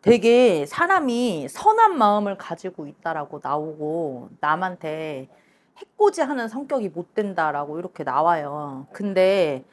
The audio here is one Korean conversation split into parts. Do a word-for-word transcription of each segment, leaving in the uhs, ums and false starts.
되게 사람이 선한 마음을 가지고 있다라고 나오고 남한테 해코지하는 성격이 못 된다라고 이렇게 나와요. 근데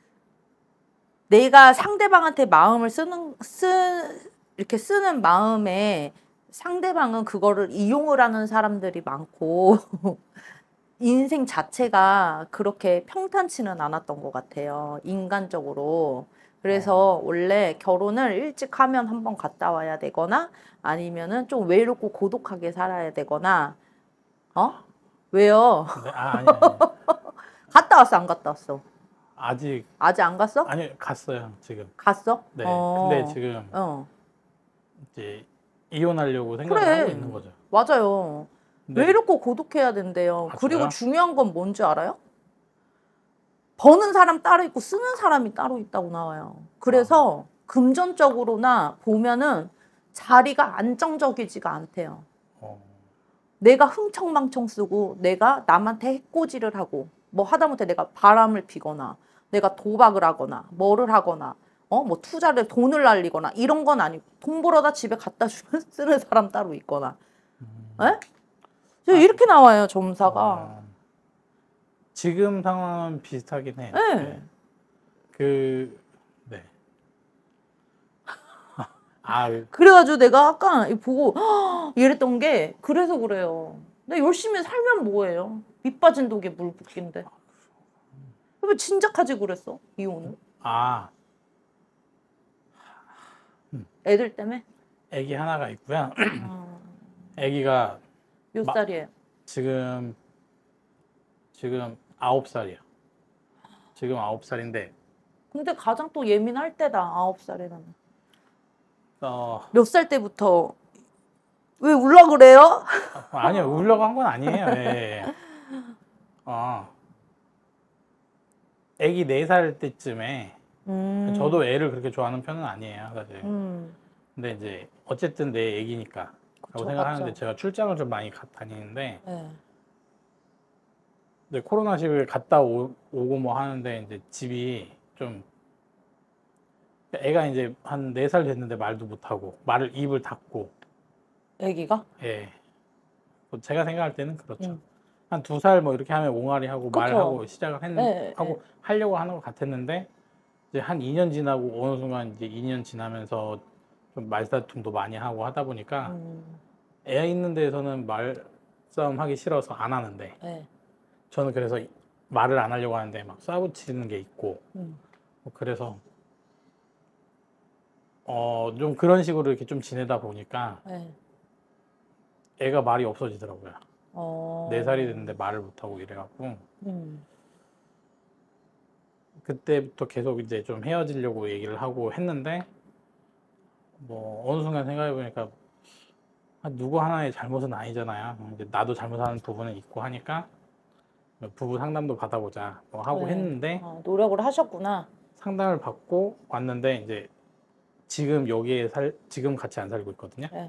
내가 상대방한테 마음을 쓰는 쓰 이렇게 쓰는 마음에 상대방은 그거를 이용을 하는 사람들이 많고 인생 자체가 그렇게 평탄치는 않았던 것 같아요. 인간적으로. 그래서 원래 결혼을 일찍 하면 한번 갔다 와야 되거나 아니면은 좀 외롭고 고독하게 살아야 되거나 어? 왜요? 네, 아, 아니, 아니. 갔다 왔어, 안 갔다 왔어? 아직 아직 안 갔어? 아니 갔어요 지금. 갔어? 네. 어. 근데 지금 어. 이제 이혼하려고 생각을 그래. 하고 있는 거죠. 맞아요. 근데 외롭고 고독해야 된대요. 아, 그리고 저요? 중요한 건 뭔지 알아요? 버는 사람 따로 있고 쓰는 사람이 따로 있다고 나와요. 그래서 금전적으로나 보면은 자리가 안정적이지가 않대요. 어, 내가 흥청망청 쓰고 내가 남한테 해코지를 하고 뭐 하다못해 내가 바람을 피거나 내가 도박을 하거나 뭐를 하거나 어 뭐 투자를 돈을 날리거나 이런 건 아니고 돈 벌어다 집에 갖다 주면 쓰는 사람 따로 있거나 음, 에? 저 이렇게 나와요 점사가. 어, 지금 상황은 비슷하긴 해요. 네. 네. 그 네. 아, 그래가지고 내가 아까 보고 "헉!" 이랬던 게 그래서 그래요. 근데 열심히 살면 뭐예요? 밑 빠진 독에 물 붓기인데. 왜 진작하지 그랬어? 이혼을? 아, 애들 때문에? 아기 하나가 있고요. 아, 아기가 몇 마- 살이에요? 지금 지금 아홉 살이요. 지금 아홉 살인데 근데 가장 또 예민할 때다. 아홉 살이라면. 어, 몇 살 때부터 왜 울라 그래요? 아니요, 울려고 한 건 아니에요. 예. 어, 아기 네 살 때쯤에 음, 저도 애를 그렇게 좋아하는 편은 아니에요, 사실. 음, 근데 이제 어쨌든 내 애기니까 라고 그쵸, 생각하는데 맞죠. 제가 출장을 좀 많이 가, 다니는데 네. 근데 코로나 시국에 갔다 오, 오고 뭐 하는데 이제 집이 좀 애가 이제 한 네 살 됐는데 말도 못하고 말을 입을 닫고 애기가? 예. 뭐 제가 생각할 때는 그렇죠. 음. 한 두 살 뭐 이렇게 하면 옹알이 하고 그쵸. 말하고 시작을 했는 네, 하고 하려고 하는 것 같았는데 이제 한 이 년 지나고 어느 순간 이제 이 년 지나면서 좀 말다툼도 많이 하고 하다 보니까 음, 애 있는 데에서는 말싸움 하기 싫어서 안 하는데 네. 저는 그래서 말을 안 하려고 하는데 막 싸우치는 게 있고 음. 뭐 그래서 어 좀 그런 식으로 이렇게 좀 지내다 보니까 네. 애가 말이 없어지더라고요. 어. 네 살이 됐는데 말을 못하고 이래갖고 음. 그때부터 계속 이제 좀 헤어지려고 얘기를 하고 했는데 뭐 어느 순간 생각해 보니까 누구 하나의 잘못은 아니잖아요. 이제 나도 잘못하는 부분은 있고 하니까 부부 상담도 받아보자 뭐 하고 네. 했는데 아, 노력을 하셨구나. 상담을 받고 왔는데 이제 지금 여기에 살 지금 같이 안 살고 있거든요. 네.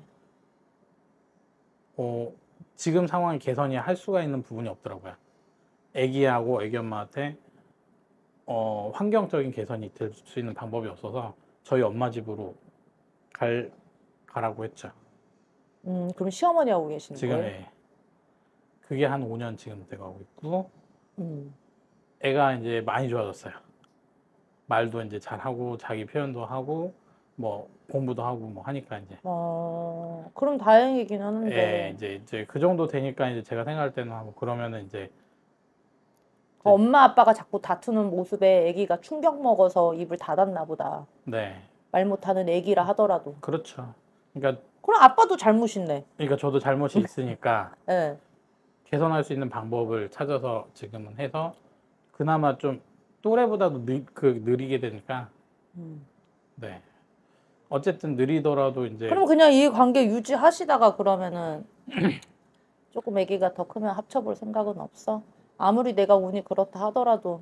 어, 지금 상황이 개선이 할 수가 있는 부분이 없더라고요. 애기하고 애기 엄마한테 어, 환경적인 개선이 될 수 있는 방법이 없어서 저희 엄마 집으로 갈 가라고 했죠. 음, 그럼 시어머니하고 계시는 지금 거예요? 애 그게 한 오 년 지금 돼가고 있고 음. 애가 이제 많이 좋아졌어요. 말도 이제 잘하고 자기 표현도 하고 뭐 공부도 하고 뭐 하니까 이제 어, 그럼 다행이긴 하는데. 예, 이제 이제 그 정도 되니까 이제 제가 생각할 때는 하고 그러면은 이제 그 엄마 아빠가 자꾸 다투는 모습에 아기가 충격 먹어서 입을 닫았나 보다. 네, 말 못하는 아기라 하더라도. 그렇죠. 그러니까 그럼 아빠도 잘못이네. 그러니까 저도 잘못이 있으니까 예. 개선할 수 있는 방법을 찾아서 지금은 해서 그나마 좀 또래보다도 느, 그 느리게 되니까 음. 네. 어쨌든 느리더라도 이제 그럼 그냥 이 관계 유지하시다가 그러면은 조금 아기가 더 크면 합쳐볼 생각은 없어? 아무리 내가 운이 그렇다 하더라도.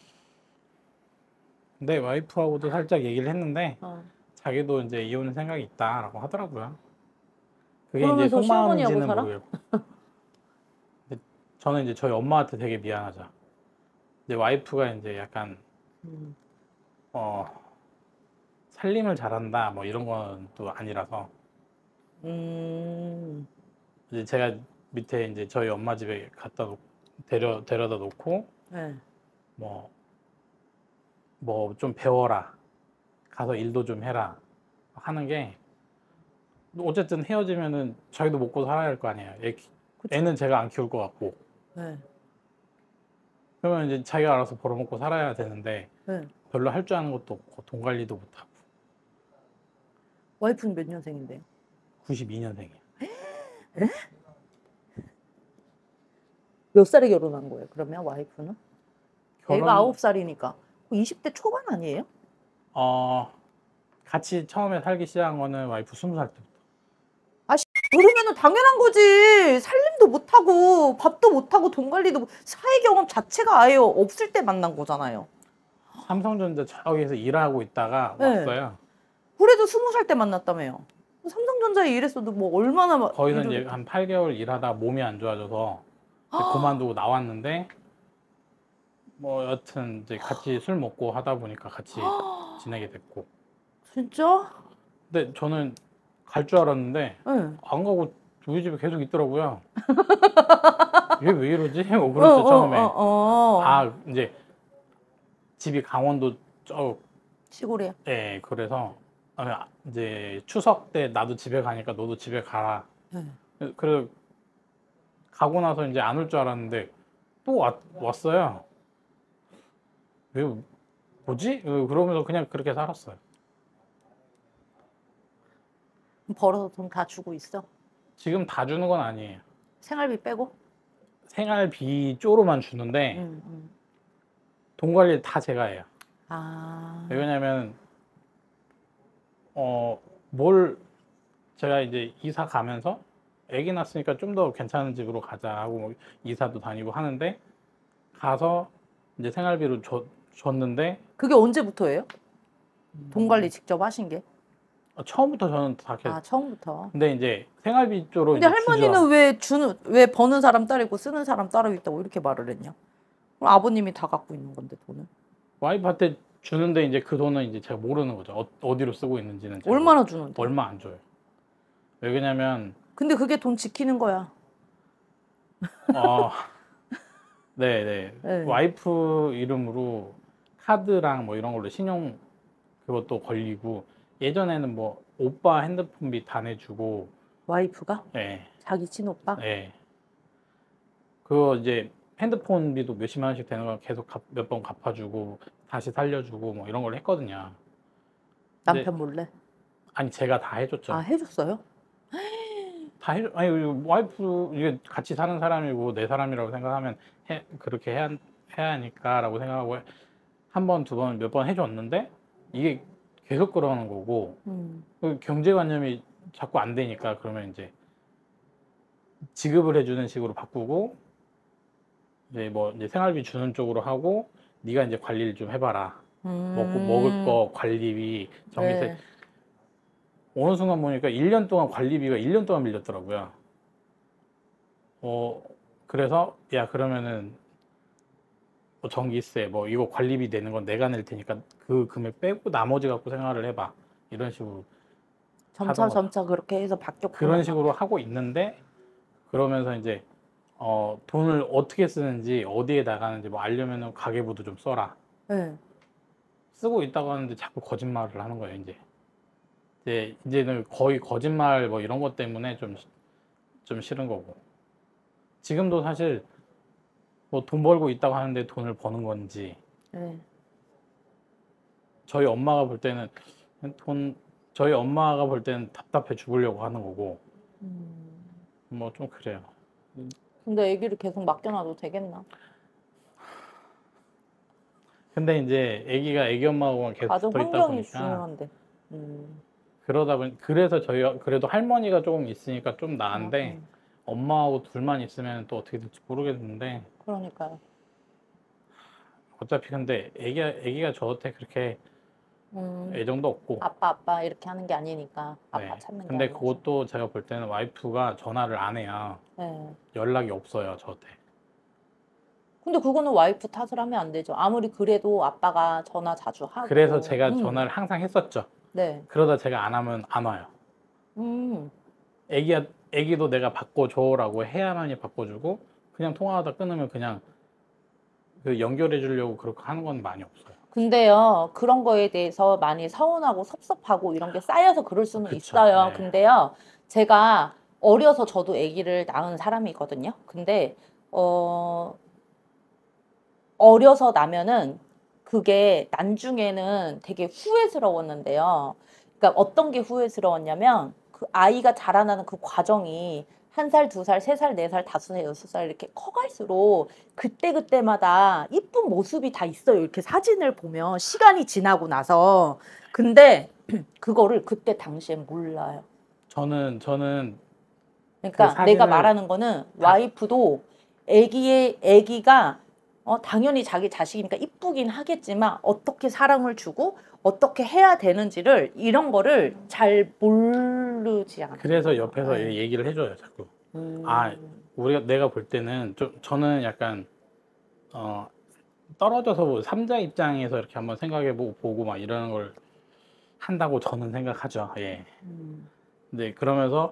근데 와이프하고도 살짝 얘기를 했는데 어. 자기도 이제 이혼 생각이 있다라고 하더라고요. 그게 이제 그러면서 시어머니하고 속마음인지는 살아? 모르겠고 근데 저는 이제 저희 엄마한테 되게 미안하죠. 이제 와이프가 이제 약간 음. 어 살림을 잘한다 뭐 이런 건 또 아니라서 음. 이제 제가 밑에 이제 저희 엄마 집에 갖다 놓 데려 데려다 놓고 네. 뭐 뭐 좀 배워라, 가서 일도 좀 해라 하는 게 어쨌든 헤어지면은 자기도 먹고 살아야 할 거 아니에요. 애, 키- 그쵸. 애는 제가 안 키울 것 같고 네. 그러면 이제 자기가 알아서 벌어먹고 살아야 되는데 네. 별로 할 줄 아는 것도 없고 돈 관리도 못하고. 와이프는 몇 년생인데요? 구십이 년생이에요. 몇 살에 결혼한 거예요? 그러면 와이프는? 결혼 애가 아홉 살이니까 이십 대 초반 아니에요? 어 같이 처음에 살기 시작한 거는 와이프 스무 살 때부터. 그러면은 당연한 거지. 살림도 못하고 밥도 못하고 돈 관리도 못- 사회 경험 자체가 아예 없을 때 만난 거잖아요. 삼성전자 저기서 일하고 있다가 네. 왔어요. 그래도 스무 살 때 만났다며요. 삼성전자에 일했어도 뭐 얼마나 막 거기서 일을 이제 했- 한 팔 개월 일하다가 몸이 안 좋아져서 이제 그만두고 나왔는데 뭐 여튼 이제 같이 술 먹고 하다 보니까 같이 지내게 됐고. 진짜? 근데 저는 갈 줄 알았는데 네. 안 가고 우리 집에 계속 있더라고요. 얘 왜 이러지? 뭐 어, 그랬죠 어, 처음에. 어, 어. 아 이제 집이 강원도 쪽, 시골이야. 예, 그래서 아니, 아, 이제 추석 때 나도 집에 가니까 너도 집에 가라. 네. 그래 가고 나서 이제 안 올 줄 알았는데 또 왔, 왔어요. 왜 뭐지? 그러면서 그냥 그렇게 살았어요. 벌어서 돈 다 주고 있어? 지금 다 주는 건 아니에요. 생활비 빼고? 생활비 쪼로만 주는데 음, 음. 돈 관리 다 제가 해요. 아. 왜냐면 어 뭘 제가 이제 이사 가면서 아기 낳았으니까 좀 더 괜찮은 집으로 가자 하고 뭐 이사도 다니고 하는데 가서 이제 생활비로 줘, 줬는데 그게 언제부터예요? 돈 관리 직접 하신 게? 어, 처음부터 저는 다 이렇게 아, 처음부터. 근데 이제 생활비 쪽으로 근데 이제 할머니는 주죠. 왜 주는 왜 버는 사람 따로 있고 쓰는 사람 따로 있다고 이렇게 말을 했냐? 그럼 아버님이 다 갖고 있는 건데 돈을. 와이프한테 주는데 이제 그 돈은 이제 제가 모르는 거죠. 어, 어디로 쓰고 있는지는 제가 얼마나 모르- 주는데? 얼마 안 줘요. 왜 그러냐면 근데 그게 돈 지키는 거야. 어 네네 네. 와이프 이름으로 카드랑 뭐 이런 걸로 신용 그것도 걸리고 예전에는 뭐 오빠 핸드폰비 다 내주고 와이프가? 예, 자기 친오빠? 예. 그거 이제 핸드폰비도 몇십만 원씩 되는 거 계속 몇 번 갚아주고 다시 살려주고 뭐 이런 걸 했거든요. 근데 남편 몰래? 아니 제가 다 해줬죠. 아, 해줬어요? 다 해줘. 아니 와이프 이게 같이 사는 사람이고 내 사람이라고 생각하면 해, 그렇게 해야 해야 하니까라고 생각하고 한 번, 두 번, 몇 번 해줬는데 이게 계속 그러는 거고 음. 그 경제관념이 자꾸 안 되니까 그러면 이제 지급을 해주는 식으로 바꾸고 이제 뭐 이제 생활비 주는 쪽으로 하고 네가 이제 관리를 좀 해봐라. 음. 먹고 먹을 거 관리비 전기세 네. 어느 순간 보니까 일 년 동안 관리비가 일 년 동안 밀렸더라고요. 어 그래서 야 그러면은 뭐 전기세 뭐 이거 관리비 내는 건 내가 낼 테니까 그 금액 빼고 나머지 갖고 생활을 해봐 이런 식으로 점차 하던 거죠. 점차 그렇게 해서 바뀌었구나. 그런 식으로 하고 있는데 그러면서 이제 어 돈을 어떻게 쓰는지 어디에 나가는지 뭐 알려면은 가계부도 좀 써라. 네. 쓰고 있다고 하는데 자꾸 거짓말을 하는 거예요. 이제 이제 이제는 거의 거짓말 뭐 이런 것 때문에 좀 좀 싫은 거고 지금도 사실 뭐 돈 벌고 있다고 하는데 돈을 버는 건지 네. 저희 엄마가 볼 때는 돈 저희 엄마가 볼 때는 답답해 죽으려고 하는 거고 음. 뭐 좀 그래요. 근데 아기를 계속 맡겨놔도 되겠나? 근데 이제 아기가 아기 엄마하고만 계속 가정 붙어 있다 환경이 보니까 중요한데. 음. 그러다 보니 그래서 저희 그래도 할머니가 조금 있으니까 좀 아, 나은데 음. 엄마하고 둘만 있으면 또 어떻게 될지 모르겠는데 그러니까요. 어차피 근데 애기가 애기가 저한테 그렇게 음. 애정도 없고 아빠 아빠 이렇게 하는 게 아니니까 아빠 네. 찾는 게 근데 아니죠. 그것도 제가 볼 때는 와이프가 전화를 안 해요. 네. 연락이 없어요 저한테. 근데 그거는 와이프 탓을 하면 안 되죠. 아무리 그래도 아빠가 전화 자주 하고. 그래서 제가 음. 전화를 항상 했었죠. 네. 그러다 제가 안 하면 안 와요. 음. 애기야, 애기도 내가 바꿔줘라고 해야만이 바꿔주고 그냥 통화하다 끊으면 그냥 그 연결해 주려고 그렇게 하는 건 많이 없어요. 근데요, 그런 거에 대해서 많이 서운하고 섭섭하고 이런 게 쌓여서 그럴 수는 그쵸, 있어요. 네. 근데요, 제가 어려서 저도 아기를 낳은 사람이거든요. 근데 어, 어려서 나면은 그게 나중에는 되게 후회스러웠는데요. 그러니까 어떤 게 후회스러웠냐면 그 아이가 자라나는 그 과정이 한 살, 두 살, 세 살, 네 살, 다섯 살, 여섯 살 이렇게 커갈수록 그때그때마다 이쁜 모습이 다 있어요. 이렇게 사진을 보면 시간이 지나고 나서. 근데 그거를 그때 당시엔 몰라요. 저는 저는 그 그러니까 내가 사진을 말하는 거는 다 와이프도 애기의 애기가 어, 당연히 자기 자식이니까 이쁘긴 하겠지만 어떻게 사랑을 주고 어떻게 해야 되는지를 이런 거를 잘 모르지 않아요. 그래서 옆에서 네. 얘기를 해줘요, 자꾸. 음. 아, 우리가 내가 볼 때는 좀 저는 약간 어 떨어져서 뭐 삼자 입장에서 이렇게 한번 생각해보고 보고 막 이러는 걸 한다고 저는 생각하죠. 예. 음. 근데 그러면서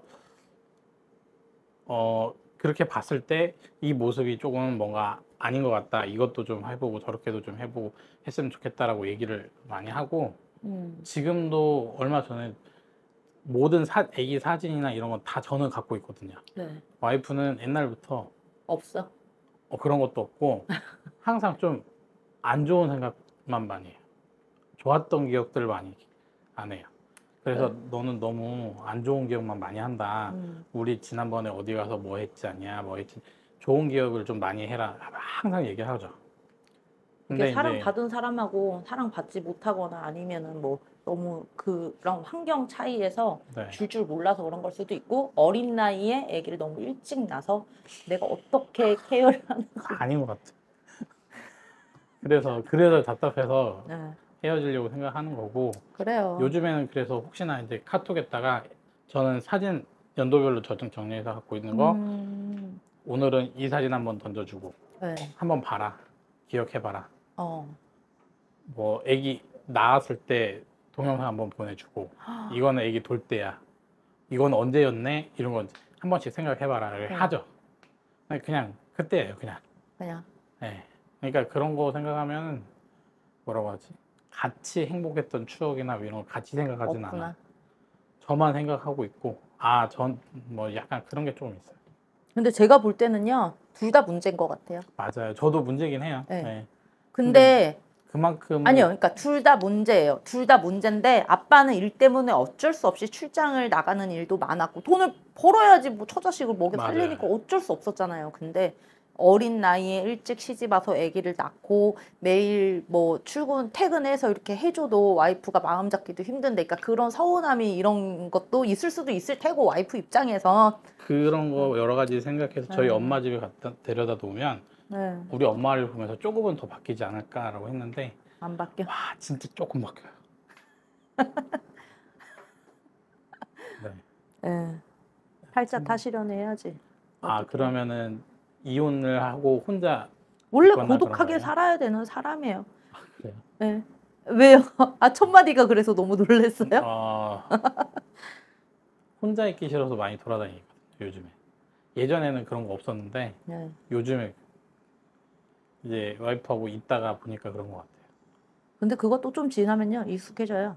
어 그렇게 봤을 때 이 모습이 조금 뭔가 아닌 것 같다. 이것도 좀 해보고 저렇게도 좀 해보고 했으면 좋겠다라고 얘기를 많이 하고 음. 지금도 얼마 전에 모든 사, 애기 사진이나 이런 건 다 저는 갖고 있거든요. 네. 와이프는 옛날부터 없어. 어, 그런 것도 없고 항상 좀 안 좋은 생각만 많이 해요. 좋았던 기억들을 많이 안 해요. 그래서 네. 너는 너무 안 좋은 기억만 많이 한다. 음. 우리 지난번에 어디 가서 뭐 했지 않냐, 뭐 했지. 좋은 기억을 좀 많이 해라. 항상 얘기하죠. 이게 근데 사랑 이제 받은 사람하고 사랑 받지 못하거나 아니면은 뭐 너무 그런 환경 차이에서 네. 줄 줄 몰라서 그런 걸 수도 있고 어린 나이에 아기를 너무 일찍 낳아서 내가 어떻게 케어를 하는지. 아닌 것 같아. 그래서 그래서 답답해서 네. 헤어지려고 생각하는 거고 그래요. 요즘에는 그래서 혹시나 이제 카톡에다가 저는 사진 연도별로 저장 정리해서 갖고 있는 거 음. 오늘은 이 사진 한번 던져주고 네. 한번 봐라. 기억해봐라. 어. 뭐 애기 낳았을 때 동영상 한번 보내주고 이거는 애기 돌 때야. 이건 언제였네? 이런 건 한 번씩 생각해봐라. 이렇게 네. 하죠. 그냥 그때예요. 그냥. 그냥. 네. 그러니까 그런 거 생각하면 뭐라고 하지? 같이 행복했던 추억이나 이런 걸 같이 생각하진 없구나. 않아. 저만 생각하고 있고 아, 전 뭐 약간 그런 게 좀 있어요. 근데 제가 볼 때는요, 둘 다 문제인 것 같아요. 맞아요. 저도 문제긴 해요. 네. 네. 근데 그만큼 아니요, 그러니까 둘 다 문제예요. 둘 다 문제인데 아빠는 일 때문에 어쩔 수 없이 출장을 나가는 일도 많았고 돈을 벌어야지 뭐 처자식을 먹여 맞아요. 살리니까 어쩔 수 없었잖아요. 근데 어린 나이에 일찍 시집 와서 아기를 낳고 매일 뭐 출근 퇴근해서 이렇게 해줘도 와이프가 마음 잡기도 힘든데, 그러니까 그런 서운함이 이런 것도 있을 수도 있을 테고 와이프 입장에서. 그런 거 여러 가지 생각해서 저희 네. 엄마 집에 갖다 데려다 놓으면 네, 우리 엄마를 보면서 조금은 더 바뀌지 않을까라고 했는데 안 바뀌어. 와 진짜 조금 바뀌어요. 네. 네. 팔자 타시려는 해야지. 아 어떡해. 그러면은 이혼을 하고 혼자 원래 있거나 그런 고독하게 거예요? 살아야 되는 사람이에요. 그래요? 네. 왜요? 아, 첫 마디가 그래서 너무 놀랐어요? 어, 혼자 있기 싫어서 많이 돌아다니거든요. 요즘에. 예전에는 그런 거 없었는데 네. 요즘에 이제 와이프하고 있다가 보니까 그런 것 같아요. 근데 그것도 좀 지나면요, 익숙해져요.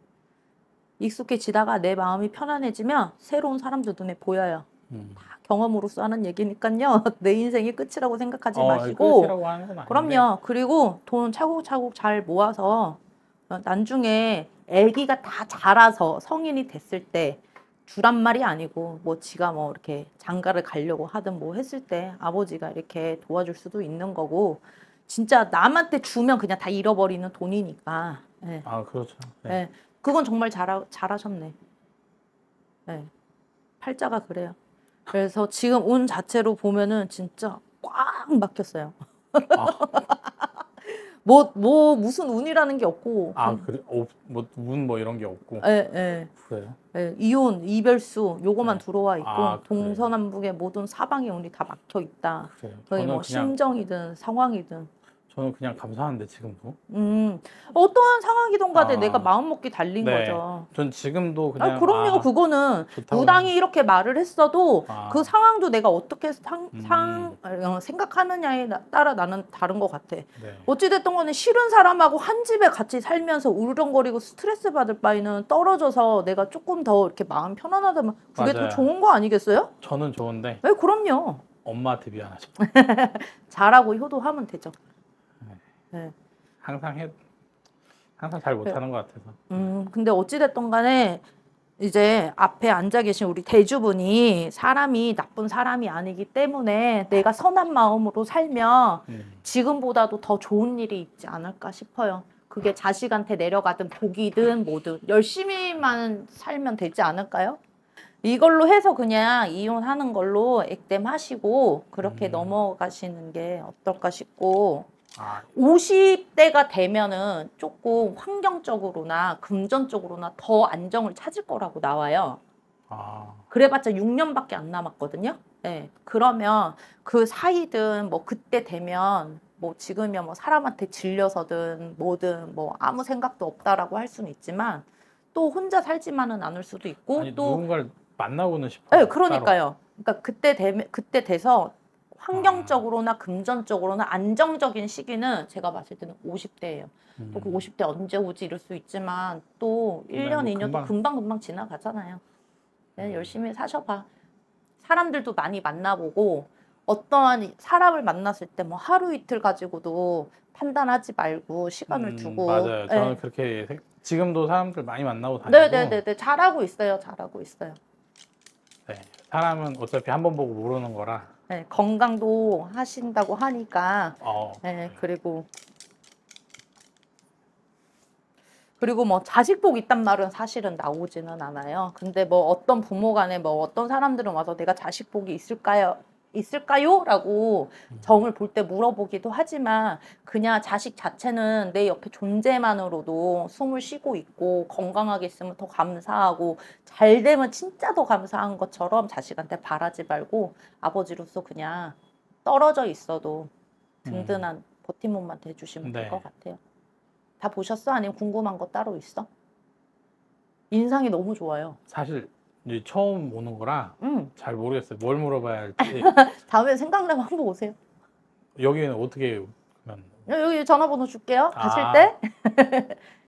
익숙해지다가 내 마음이 편안해지면 새로운 사람도 눈에 보여요. 음. 다 경험으로서 하는 얘기니까요. 내 인생이 끝이라고 생각하지 어, 마시고. 끝이라고 하는 건 아닌데. 그럼요. 그리고 돈 차곡차곡 잘 모아서 어, 나중에 아기가 다 자라서 성인이 됐을 때 주란 말이 아니고 뭐 지가 뭐 이렇게 장가를 가려고 하든 뭐 했을 때 아버지가 이렇게 도와줄 수도 있는 거고, 진짜 남한테 주면 그냥 다 잃어버리는 돈이니까. 예. 아 그렇죠. 네. 예. 그건 정말 잘, 잘하셨네. 예. 팔자가 그래요. 그래서 지금 운 자체로 보면은 진짜 꽉 막혔어요. 아, 뭐, 뭐, 무슨 운이라는 게 없고. 아 그래? 뭐운 뭐 이런 게 없고. 예, 예. 그래요? 예, 이혼, 이별수, 요거만 네. 들어와 있고, 아, 그래요? 동서남북의 모든 사방의 운이 다 막혀 있다. 그래요. 거의 저는 뭐 그냥 심정이든 상황이든. 저는 그냥 감사한데 지금도. 음, 어떠한 상황이든 간에 아. 내가 마음먹기 달린 네. 거죠. 전 지금도 그냥 아, 그럼요. 아, 그거는 좋다고 무당이 이렇게 말을 했어도 아. 그 상황도 내가 어떻게 상, 음. 상 어, 생각하느냐에 나- 따라 나는 다른 것 같아. 네. 어찌됐든 간에 싫은 사람하고 한 집에 같이 살면서 울렁거리고 스트레스 받을 바에는 떨어져서 내가 조금 더 이렇게 마음 편안하다면 그게 더 맞아요. 좋은 거 아니겠어요? 저는 좋은데 네, 그럼요. 엄마한테 미안하죠. 잘하고 효도하면 되죠. 네. 항상 해 항상 잘 못하는 것 같아서. 음, 근데 어찌됐든 간에 이제 앞에 앉아 계신 우리 대주분이 사람이 나쁜 사람이 아니기 때문에 내가 선한 마음으로 살면 음. 지금보다도 더 좋은 일이 있지 않을까 싶어요. 그게 자식한테 내려가든 복이든 뭐든 열심히만 살면 되지 않을까요? 이걸로 해서 그냥 이혼하는 걸로 액땜하시고 그렇게 음. 넘어가시는 게 어떨까 싶고 아, 오십 대가 되면은 조금 환경적으로나 금전적으로나 더 안정을 찾을 거라고 나와요. 아, 그래봤자 육 년밖에 안 남았거든요. 네. 그러면 그 사이든 뭐 그때 되면 뭐 지금이야 뭐 사람한테 질려서든 뭐든 뭐 아무 생각도 없다라고 할 수는 있지만 또 혼자 살지만은 않을 수도 있고 아니, 또 누군가를 만나고는 싶어요. 네, 그러니까요. 그러니까 그때 되면 그때 돼서 환경적으로나 아. 금전적으로나 안정적인 시기는 제가 봤을 때는 오십 대예요. 음. 또 그 오십 대 언제 오지 이럴 수 있지만 또 일 네, 년, 뭐 이 년 또 금방. 금방금방 지나가잖아요. 네, 음. 열심히 사셔봐. 사람들도 많이 만나보고 어떠한 사람을 만났을 때 뭐 하루 이틀 가지고도 판단하지 말고 시간을 음, 두고. 맞아요. 네. 저는 그렇게 생- 지금도 사람들 많이 만나고 다니고. 네네네네. 잘하고 있어요. 잘하고 있어요. 네. 사람은 어차피 한 번 보고 모르는 거라. 네, 건강도 하신다고 하니까. 어. 네, 그리고 그리고 뭐 자식 복 있단 말은 사실은 나오지는 않아요. 근데 뭐 어떤 부모 간에 뭐 어떤 사람들은 와서 내가 자식 복이 있을까요? 있을까요? 라고 정을 볼 때 물어보기도 하지만 그냥 자식 자체는 내 옆에 존재만으로도 숨을 쉬고 있고 건강하게 있으면 더 감사하고 잘 되면 진짜 더 감사한 것처럼 자식한테 바라지 말고 아버지로서 그냥 떨어져 있어도 든든한 버팀목만 돼주시면 될 네. 것 같아요. 다 보셨어? 아니면 궁금한 거 따로 있어? 인상이 너무 좋아요. 사실 이제 처음 오는 거라 응. 잘 모르겠어요. 뭘 물어봐야 할지. 다음에 생각나면 한번 오세요. 여기는 어떻게 그러면 여기 전화번호 줄게요. 가실 아. 때.